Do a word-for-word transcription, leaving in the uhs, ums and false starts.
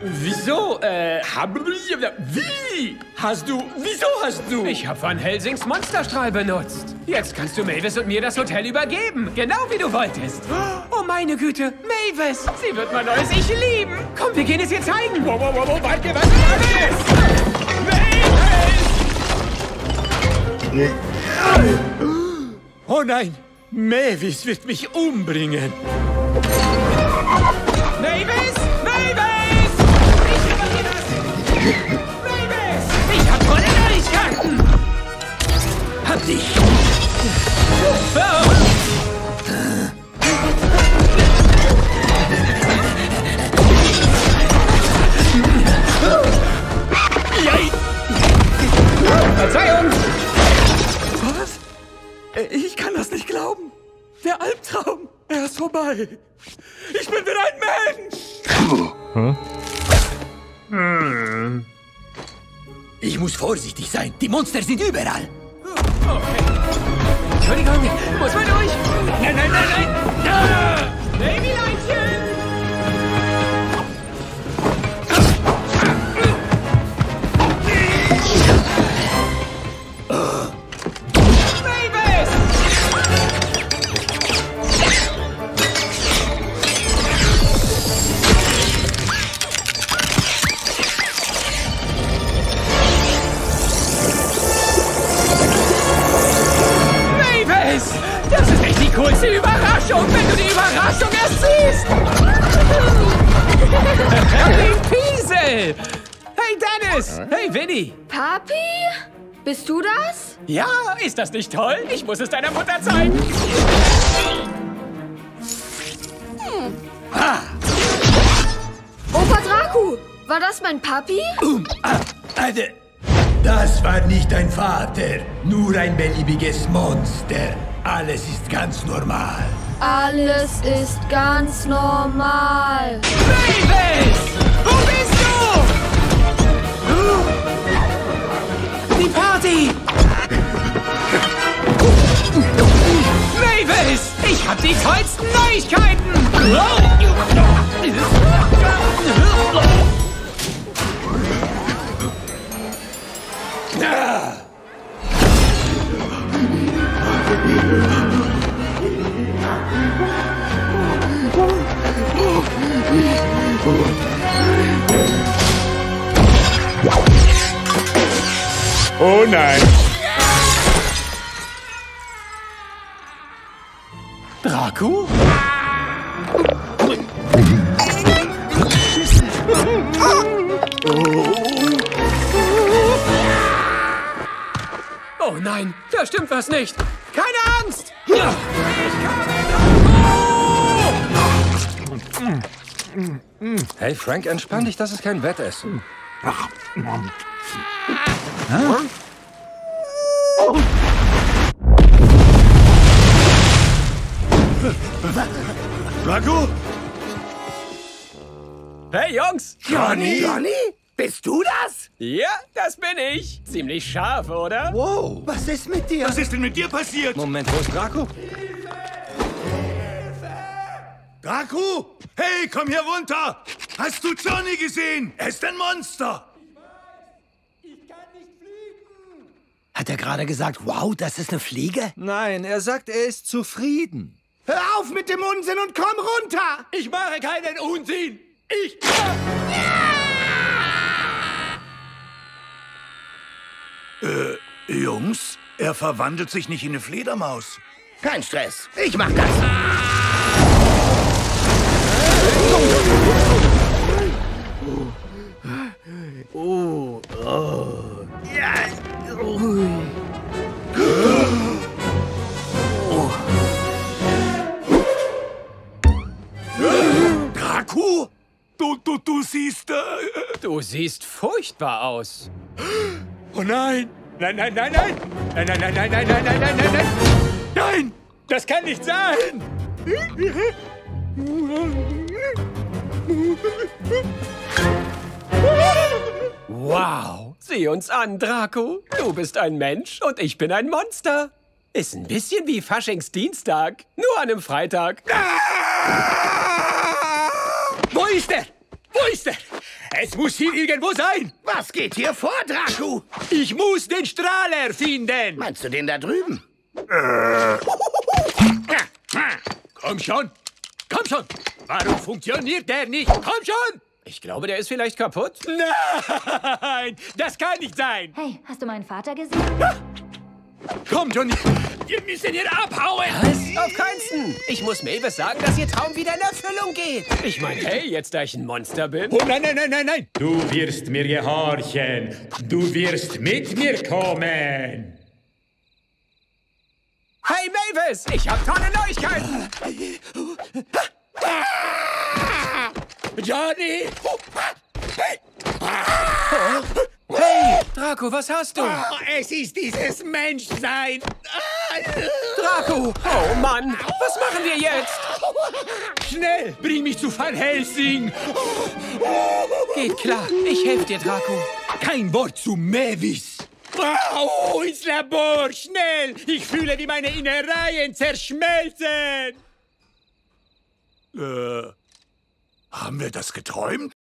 Wieso, äh, hab... Wie? Hast du... Wieso hast du... Ich habe Van Helsings Monsterstrahl benutzt. Jetzt kannst du Mavis und mir das Hotel übergeben. Genau wie du wolltest. Oh, meine Güte. Mavis. Sie wird mein neues Ich lieben. Komm, wir gehen es ihr zeigen. Wow, wow, wow, wow, warte, was Mavis! Mavis! Oh nein, Mavis wird mich umbringen. Mavis! Mavis! Ich repariere das! Mavis! Ich hab tolle Neuigkeiten! Hab dich! Oh. Verzeihung! Was? Ich kann das nicht glauben. Der Albtraum, er ist vorbei. Ich bin wieder ein Mensch! Hm? Ich muss vorsichtig sein. Die Monster sind überall. Okay. Entschuldigung, muss man durch? Nein, nein, nein, nein! Ah! Babyleinchen! Mavis! Mavis! Das ist echt die coolste Überraschung, wenn du die Überraschung erst siehst! Hey, Piesel! Hey, Dennis! Hey, Winnie! Papi? Bist du das? Ja, ist das nicht toll? Ich muss es deiner Mutter zeigen. Hm. Ah. Opa Draku, war das mein Papi? Um, ah, also, das war nicht dein Vater, nur ein beliebiges Monster. Alles ist ganz normal. Alles ist ganz normal. Mavis! Wo bist du? Die Party! Mavis! Ich hab die tollsten Neuigkeiten! Ah. Oh nein! Draku? Oh nein, da stimmt was nicht. Keine Angst! Ja. Hey Frank, entspann dich, das ist kein Wettessen. Draku? Hey Jungs! Johnny? Johnny? Bist du das? Ja, das bin ich. Ziemlich scharf, oder? Wow, was ist mit dir? Was ist denn mit dir passiert? Moment, wo ist Draku? Draku? Hey, komm hier runter! Hast du Johnny gesehen? Er ist ein Monster! Hat er gerade gesagt, wow, das ist eine Fliege? Nein, er sagt, er ist zufrieden. Hör auf mit dem Unsinn und komm runter! Ich mache keinen Unsinn! Ich... Äh, Jungs, er verwandelt sich nicht in eine Fledermaus. Kein Stress, ich mach das. Oh, oh. Ja. Oh. Draku? Du, du, du siehst... Äh, Du siehst furchtbar aus. Oh nein! Nein, nein, nein, nein! Nein, nein, nein, nein, nein, nein, nein, nein, nein, nein! Nein! Das kann nicht sein! Wow! Sieh uns an, Draku. Du bist ein Mensch und ich bin ein Monster. Ist ein bisschen wie Faschingsdienstag, nur an einem Freitag. Wo ist er? Wo ist er? Es muss hier irgendwo sein. Was geht hier vor, Draku? Ich muss den Strahler finden. Meinst du den da drüben? Komm schon. Komm schon. Warum funktioniert der nicht? Komm schon. Ich glaube, der ist vielleicht kaputt. Nein, das kann nicht sein. Hey, hast du meinen Vater gesehen? Komm, Johnny. Wir müssen hier abhauen. Was? Auf keinsten. Ich muss Mavis sagen, dass ihr Traum wieder in Erfüllung geht. Ich meine, hey, jetzt da ich ein Monster bin. Oh nein, nein, nein, nein, nein. Du wirst mir gehorchen. Du wirst mit mir kommen. Hey, Mavis, ich habe tolle Neuigkeiten. Johnny. Hey, Draco, was hast du? Oh, es ist dieses Menschsein. Draco! Oh Mann, was machen wir jetzt? Schnell, bring mich zu Van Helsing. Geht klar, ich helfe dir, Draco. Kein Wort zu Mavis. Oh, ins Labor, schnell. Ich fühle, wie meine Innereien zerschmelzen. Äh, haben wir das geträumt?